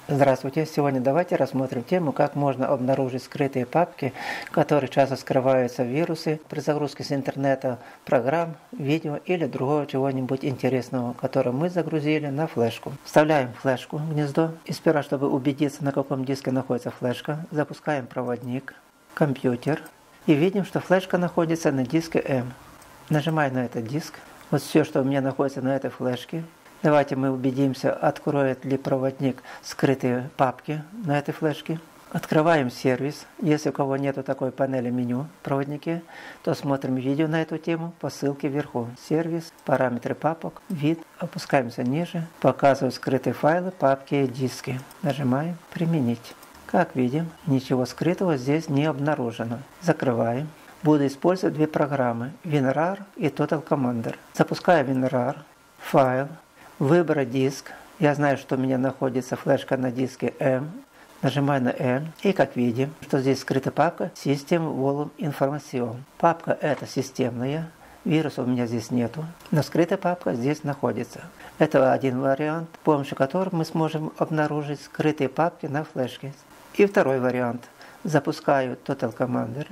Здравствуйте! Сегодня давайте рассмотрим тему, как можно обнаружить скрытые папки, в которых часто скрываются вирусы при загрузке с интернета программ, видео или другого чего-нибудь интересного, которое мы загрузили на флешку. Вставляем флешку в гнездо и сперва, чтобы убедиться, на каком диске находится флешка, запускаем проводник, компьютер и видим, что флешка находится на диске M. Нажимаем на этот диск. Вот все, что у меня находится на этой флешке. Давайте мы убедимся, откроет ли проводник скрытые папки на этой флешке. Открываем сервис. Если у кого нету такой панели меню в проводнике, то смотрим видео на эту тему по ссылке вверху. Сервис, параметры папок, вид. Опускаемся ниже. Показывают скрытые файлы, папки и диски. Нажимаем «Применить». Как видим, ничего скрытого здесь не обнаружено. Закрываем. Буду использовать две программы WinRAR и Total Commander. Запускаю WinRAR, файл. Выбрать диск. Я знаю, что у меня находится флешка на диске M. Нажимаю на M. И как видим, что здесь скрыта папка System Volume Information. Папка эта системная. Вирусов у меня здесь нету. Но скрытая папка здесь находится. Это один вариант, с помощью которого мы сможем обнаружить скрытые папки на флешке. И второй вариант. Запускаю Total Commander.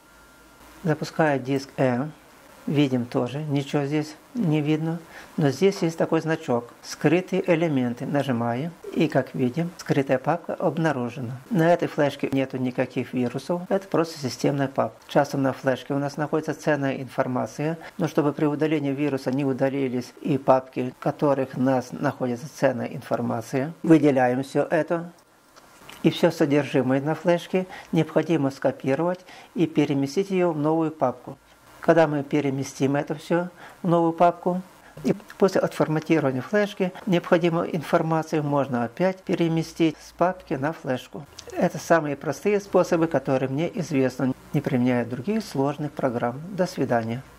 Запускаю диск M. Видим тоже, ничего здесь не видно, но здесь есть такой значок «Скрытые элементы». Нажимаем, и как видим, скрытая папка обнаружена. На этой флешке нету никаких вирусов, это просто системная папка. Часто на флешке у нас находится ценная информация, но чтобы при удалении вируса не удалились и папки, в которых у нас находится ценная информация, выделяем все это. И все содержимое на флешке необходимо скопировать и переместить ее в новую папку. Когда мы переместим это все в новую папку, и после отформатирования флешки необходимую информацию можно опять переместить с папки на флешку. Это самые простые способы, которые мне известны, не применяя других сложных программ. До свидания.